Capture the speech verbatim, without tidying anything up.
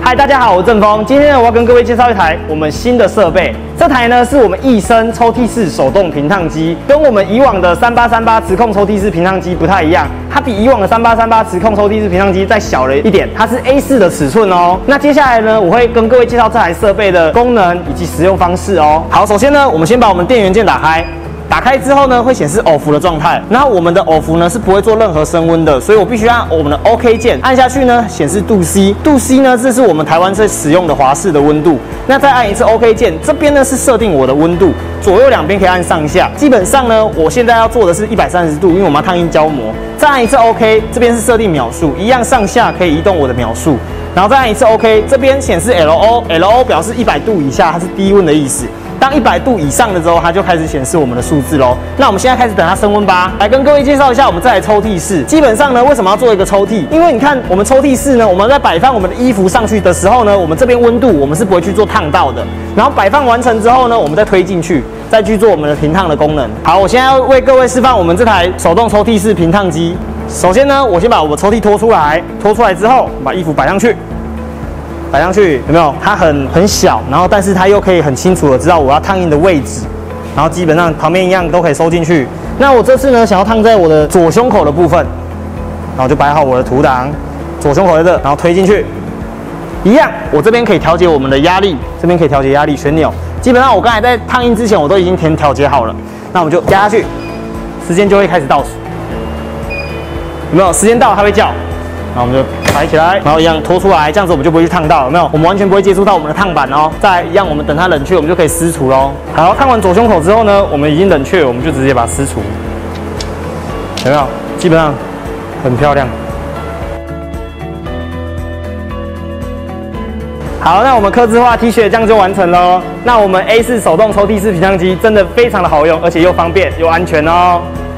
嗨，大家好，我是郑峰。今天呢，我要跟各位介绍一台我们新的设备。这台呢是我们益生抽屉式手动平烫机，跟我们以往的三八三八磁控抽屉式平烫机不太一样。它比以往的三八三八磁控抽屉式平烫机再小了一点，它是 A 四 的尺寸哦。那接下来呢，我会跟各位介绍这台设备的功能以及使用方式哦。好，首先呢，我们先把我们电源键打开。打开之后呢，会显示偶伏的状态。然后我们的偶伏呢是不会做任何升温的，所以我必须按我们的 OK 键，按下去呢显示度 C， 度 C 呢这是我们台湾在使用的华氏的温度。那再按一次 OK 键，这边呢是设定我的温度，左右两边可以按上下。基本上呢，我现在要做的是一百三十度，因为我们要烫印胶膜。再按一次 OK， 这边是设定秒数，一样上下可以移动我的秒数。然后再按一次 OK， 这边显示 L O，L O 表示一百度以下，它是低温的意思。当一百度以上的时候，它就开始显示我们的数字咯。那我们现在开始等它升温吧。来跟各位介绍一下我们这台抽屉式。基本上呢，为什么要做一个抽屉？因为你看我们抽屉式呢，我们在摆放我们的衣服上去的时候呢，我们这边温度我们是不会去做烫到的。然后摆放完成之后呢，我们再推进去，再去做我们的平烫的功能。好，我现在要为各位示范我们这台手动抽屉式平烫机。首先呢，我先把我的抽屉拖出来，拖出来之后，把衣服摆上去。摆上去有没有？它很很小，然后但是它又可以很清楚的知道我要烫印的位置，然后基本上旁边一样都可以收进去。那我这次呢，想要烫在我的左胸口的部分，然后就摆好我的图档，左胸口在这，然后推进去，一样，我这边可以调节我们的压力，这边可以调节压力旋钮。基本上我刚才在烫印之前我都已经填调节好了，那我们就压下去，时间就会开始倒数，有没有？时间到它会叫。然后我们就抬起来，然后一样拖出来，这样子我们就不会去烫到，有没有？我们完全不会接触到我们的烫板哦。再来一样，我们等它冷却，我们就可以撕除喽。好，烫完左胸口之后呢，我们已经冷却，我们就直接把它撕除，有没有？基本上很漂亮。好，那我们客制化 T 恤这样就完成喽。那我们 A 四 手动抽屉式平烫机真的非常的好用，而且又方便又安全哦。